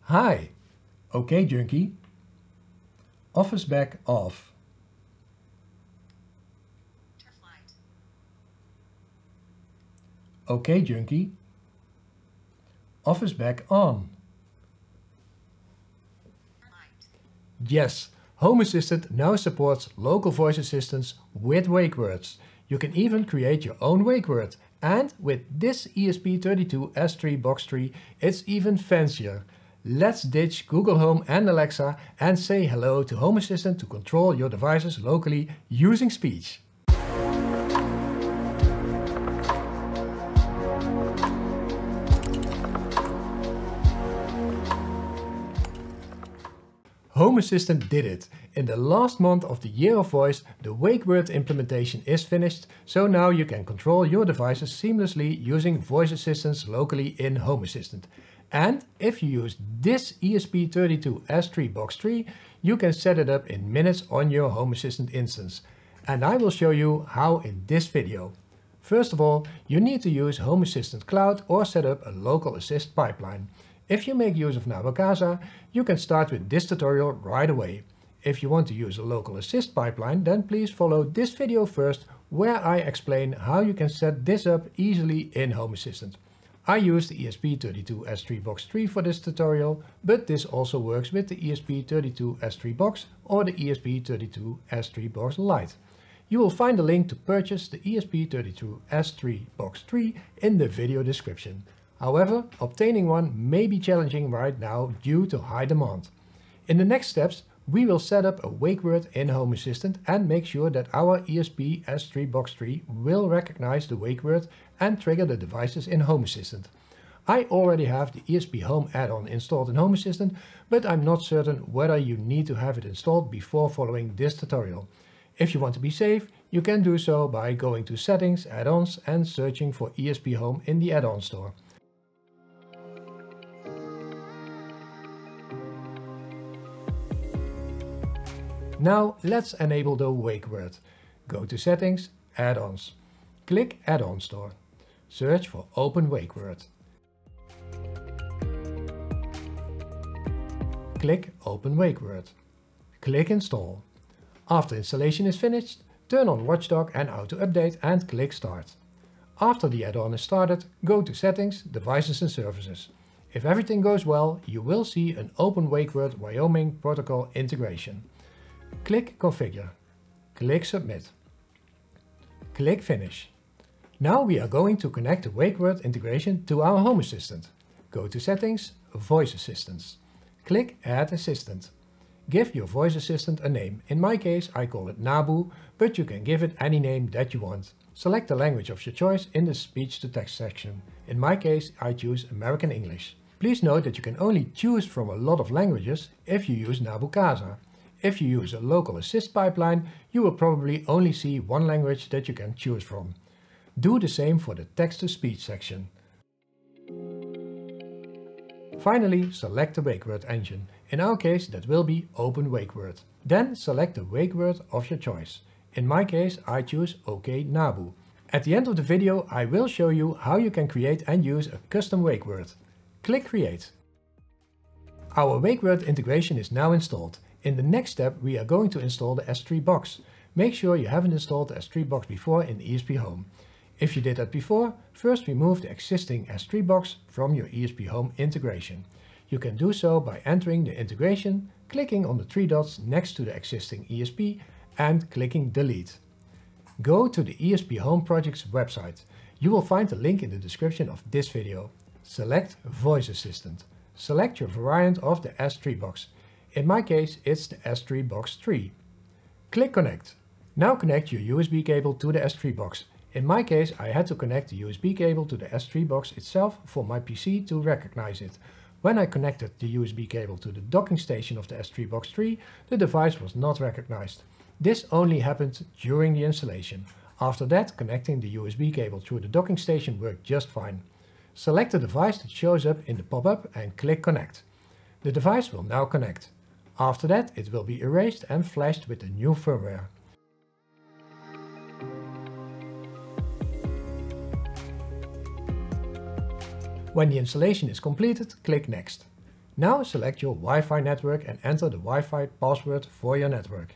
Hi. Okay, Junkie. Office back off. Okay, Junkie. Office back on. Yes, Home Assistant now supports local voice assistants with wake words. You can even create your own wake word. And with this ESP-32 S3 Box 3, it's even fancier. Let's ditch Google Home and Alexa and say hello to Home Assistant to control your devices locally using speech. Home Assistant did it. In the last month of the Year of Voice, the wakeword implementation is finished, so now you can control your devices seamlessly using voice assistants locally in Home Assistant. And if you use this ESP-32 S3 Box 3, you can set it up in minutes on your Home Assistant instance. And I will show you how in this video. First of all, you need to use Home Assistant Cloud or set up a local assist pipeline. If you make use of Casa, you can start with this tutorial right away. If you want to use a local assist pipeline, then please follow this video first, where I explain how you can set this up easily in Home Assistant. I use the ESP-32 S3 Box 3 for this tutorial, but this also works with the ESP-32 S3 Box or the ESP-32 S3 Box Lite. You will find the link to purchase the ESP-32 S3 Box 3 in the video description. However, obtaining one may be challenging right now due to high demand. In the next steps, we will set up a wake word in Home Assistant and make sure that our ESP S3 Box 3 will recognize the wake word and trigger the devices in Home Assistant. I already have the ESP Home add-on installed in Home Assistant, but I'm not certain whether you need to have it installed before following this tutorial. If you want to be safe, you can do so by going to Settings, Add-ons and searching for ESP Home in the add-on store. Now let's enable the wake word. Go to Settings, Add-ons. Click Add-on Store. Search for Open Wake Word. Click Open Wake Word. Click Install. After installation is finished, turn on Watchdog and Auto Update and click Start. After the add-on is started, go to Settings, Devices and Services. If everything goes well, you will see an Open Wake Word Wyoming Protocol integration. Click Configure. Click Submit. Click Finish. Now we are going to connect the wake word integration to our Home Assistant. Go to Settings, Voice Assistants. Click Add Assistant. Give your voice assistant a name. In my case I call it Nabu, but you can give it any name that you want. Select the language of your choice in the speech to text section. In my case I choose American English. Please note that you can only choose from a lot of languages if you use Casa. If you use a local assist pipeline, you will probably only see one language that you can choose from. Do the same for the text-to-speech section. Finally, select the wake word engine. In our case, that will be Open Wake Word. Then select the wake word of your choice. In my case, I choose OK Nabu. At the end of the video, I will show you how you can create and use a custom wake word. Click Create. Our wake word integration is now installed. In the next step, we are going to install the S3 Box. Make sure you haven't installed the S3 Box before in ESP Home. If you did that before, first remove the existing S3 Box from your ESP Home integration. You can do so by entering the integration, clicking on the three dots next to the existing ESP and clicking Delete. Go to the ESP Home Project's website. You will find the link in the description of this video. Select Voice Assistant. Select your variant of the S3 Box. In my case, it's the S3 Box 3. Click Connect. Now connect your USB cable to the S3 Box. In my case, I had to connect the USB cable to the S3 Box itself for my PC to recognize it. When I connected the USB cable to the docking station of the S3 Box 3, the device was not recognized. This only happened during the installation. After that, connecting the USB cable through the docking station worked just fine. Select the device that shows up in the pop-up and click Connect. The device will now connect. After that, it will be erased and flashed with the new firmware. When the installation is completed, click Next. Now select your Wi-Fi network and enter the Wi-Fi password for your network.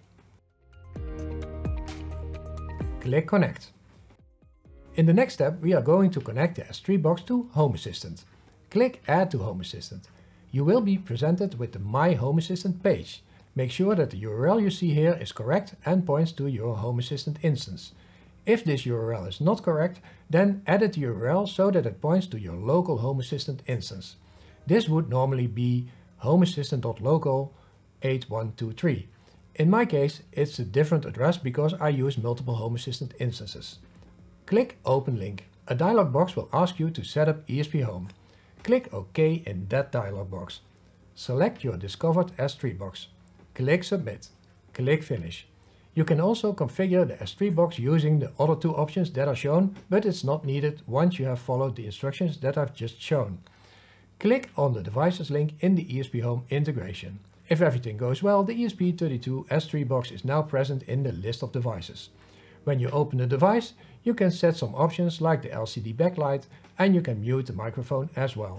Click Connect. In the next step, we are going to connect the S3 box to Home Assistant. Click Add to Home Assistant. You will be presented with the My Home Assistant page. Make sure that the URL you see here is correct and points to your Home Assistant instance. If this URL is not correct, then edit the URL so that it points to your local Home Assistant instance. This would normally be homeassistant.local 8123. In my case, it's a different address because I use multiple Home Assistant instances. Click Open Link. A dialog box will ask you to set up ESP Home. Click OK in that dialog box. Select your discovered S3 box. Click Submit. Click Finish. You can also configure the S3 box using the other two options that are shown, but it's not needed once you have followed the instructions that I've just shown. Click on the Devices link in the ESP Home integration. If everything goes well, the ESP-32 S3 box is now present in the list of devices. When you open the device, you can set some options like the LCD backlight, and you can mute the microphone as well.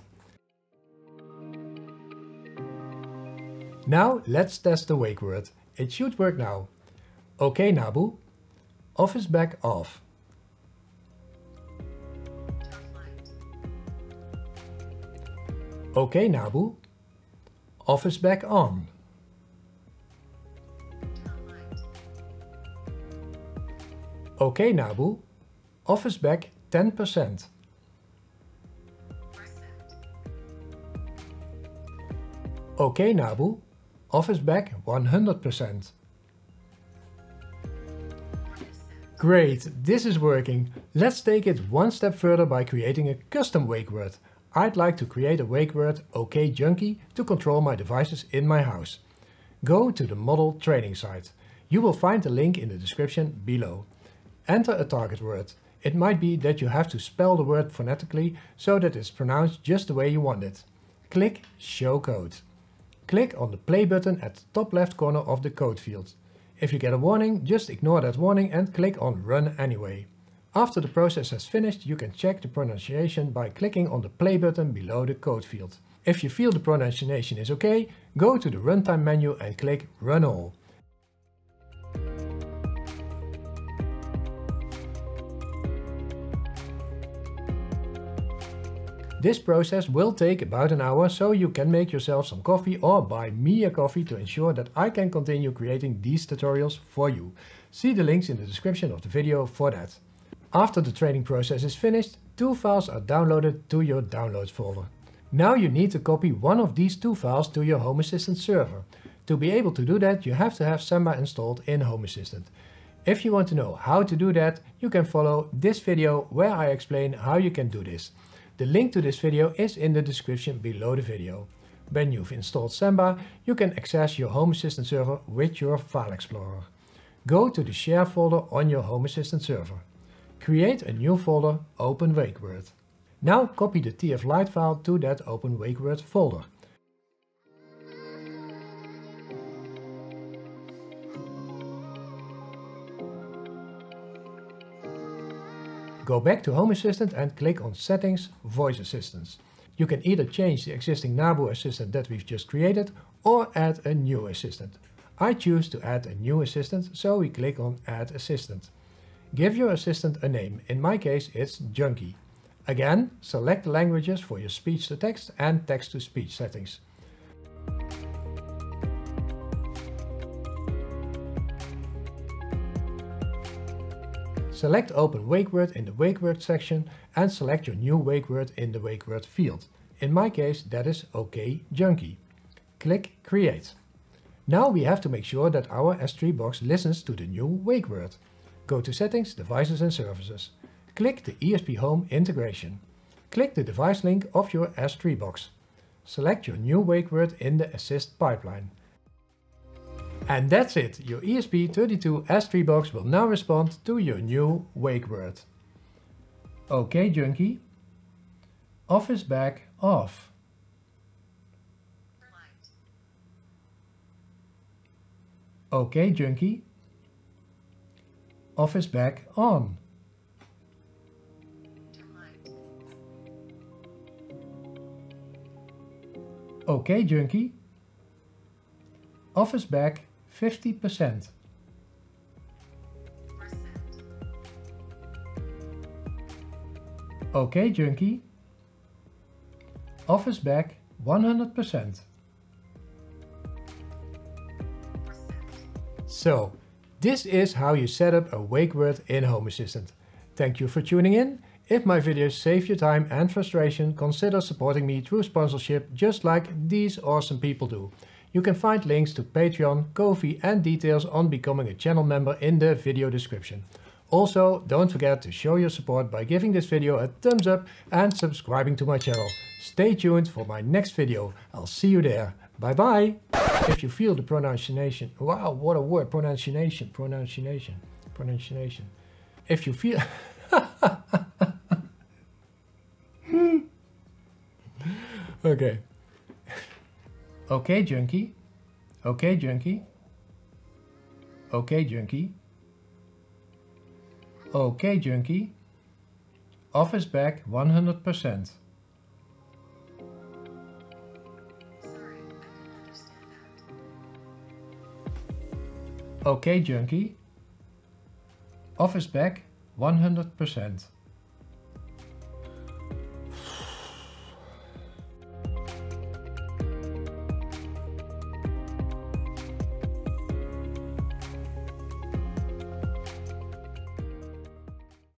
Now let's test the wake word. It should work now. OK Nabu. Office back off. OK Nabu. Office back on. OK Nabu. Office back 10%. OK Nabu. Office back 100%. Great, this is working. Let's take it one step further by creating a custom wake word. I'd like to create a wake word OK Junkie to control my devices in my house. Go to the model training site. You will find the link in the description below. Enter a target word. It might be that you have to spell the word phonetically so that it's pronounced just the way you want it. Click Show Code. Click on the play button at the top left corner of the code field. If you get a warning, just ignore that warning and click on Run anyway. After the process has finished, you can check the pronunciation by clicking on the play button below the code field. If you feel the pronunciation is okay, go to the Runtime menu and click Run All. This process will take about an hour, so you can make yourself some coffee or buy me a coffee to ensure that I can continue creating these tutorials for you. See the links in the description of the video for that. After the training process is finished, 2 files are downloaded to your downloads folder. Now you need to copy one of these 2 files to your Home Assistant server. To be able to do that, you have to have Samba installed in Home Assistant. If you want to know how to do that, you can follow this video where I explain how you can do this. The link to this video is in the description below the video. When you've installed Samba, you can access your Home Assistant server with your File Explorer. Go to the Share folder on your Home Assistant server. Create a new folder, Open Wakeword. Now copy the TF Lite file to that Open Wakeword folder. Go back to Home Assistant and click on Settings, Voice Assistants. You can either change the existing Nabu assistant that we've just created or add a new assistant. I choose to add a new assistant, so we click on Add Assistant. Give your assistant a name, in my case it's Junkie. Again, select the languages for your speech-to-text and text-to-speech settings. Select Open Wakeword in the Wakeword section and select your new wakeword in the wakeword field. In my case that is OK Junkie. Click Create. Now we have to make sure that our S3 box listens to the new wakeword. Go to Settings, Devices and Services. Click the ESP Home integration. Click the device link of your S3 box. Select your new wakeword in the Assist pipeline. And that's it, your ESP-32 S3 box will now respond to your new wakeword. OK Junkie. Office back off. OK Junkie. Office back on. Okay, junkie. Office back 50%. Okay, junkie. Office back 100%. So, this is how you set up a wake word in Home Assistant. Thank you for tuning in. If my videos save you time and frustration, consider supporting me through sponsorship just like these awesome people do. You can find links to Patreon, Ko-fi and details on becoming a channel member in the video description. Also, don't forget to show your support by giving this video a thumbs up and subscribing to my channel. Stay tuned for my next video. I'll see you there. Bye bye! If you feel the pronunciation, wow, what a word, pronunciation. If you feel... Okay. Okay, junkie. Okay, junkie. Okay, junkie. Okay, junkie. Office back 100%. Okay, junkie. Office back 100%.